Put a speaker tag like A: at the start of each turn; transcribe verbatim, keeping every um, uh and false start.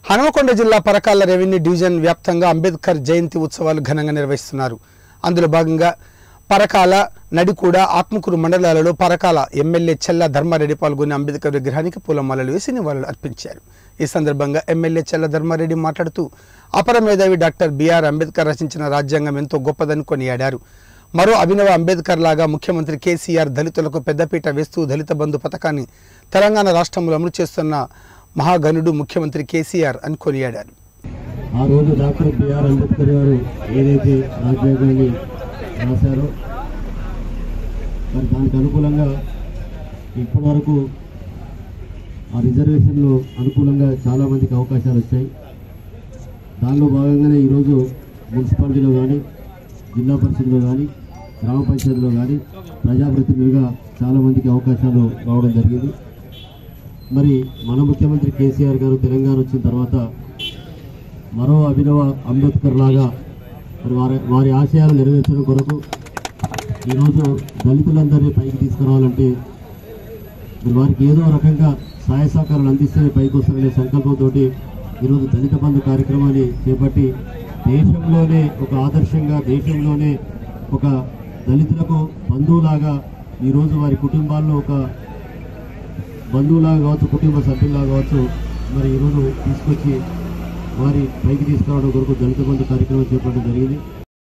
A: హనుమకొండ జిల్లా Parakala revenue division వ్యాప్తంగా అంబేద్కర్ జయంతి ఉత్సవాలు ఘనంగా నిర్వహిస్తున్నారు. అందులో భాగంగా పరకాల, నడికూడ, ఆత్మకూరు మండలాలలో పరకాల ఎమ్మెల్యే చెల్ల ధర్మారెడ్డి పాల్గొని అంబేద్కర్ విగ్రహానికి పూలమాలలు వేసి నివాళులు అర్పించారు. ఈ సందర్భంగా ఎమ్మెల్యే చెల్ల ధర్మారెడ్డి మాట్లాడుతూ అపర మేధావి డాక్టర్ బిఆర్ అంబేద్కర్ రచించిన రాజ్యాంగం ఎంతో గొప్పదని కొనియాడారు. మరో అభినవ అంబేద్కర్ లాగా ముఖ్యమంత్రి కేసీఆర్ దళితులకు పెద్దపీట వేస్తూ దళిత బంధు పథకాన్ని తెలంగాణ రాష్ట్రంలో అమలు చేస్తున్న మహాగణుడు ముఖ్యమంత్రి కేసీఆర్ అని కొనియాడారు.
B: ఆ రోజు డాక్టర్ బిఆర్ అంబేద్కర్ గారు ఏదైతే రాజ్యాంగాన్ని రాశారో మరి దానికి అనుకూలంగా ఇప్పటి వరకు ఆ రిజర్వేషన్లు అనుకూలంగా చాలామందికి అవకాశాలు వచ్చాయి. దానిలో భాగంగానే ఈరోజు మున్సిపాలిటీలో కానీ, జిల్లా పరిషత్లో కానీ, గ్రామ పంచాయతీలో కానీ ప్రజాప్రతినిధులుగా చాలామందికి అవకాశాలు రావడం జరిగింది. మరి మన ముఖ్యమంత్రి కేసీఆర్ గారు తెలంగాణ వచ్చిన తర్వాత మరో అభినవ అంబేద్కర్ లాగా మరి వారి వారి ఆశయాలు నెరవేర్చడం కొరకు ఈరోజు దళితులందరినీ పైకి తీసుకురావాలంటే మరి వారికి ఏదో రకంగా సహాయ సహకారాలు అందిస్తేనే పైకి వస్తారనే సంకల్పంతో ఈరోజు దళిత బంధు కార్యక్రమాన్ని చేపట్టి దేశంలోనే ఒక ఆదర్శంగా, దేశంలోనే ఒక దళితులకు బంధువులాగా ఈరోజు వారి కుటుంబాల్లో ఒక బంధువులాగా కావచ్చు, కుటుంబ సభ్యులాగా కావచ్చు, మరి ఈరోజు తీసుకొచ్చి వారి పైకి తీసుకురావడం కొరకు దళిత బంధు కార్యక్రమం చేపట్టడం జరిగింది.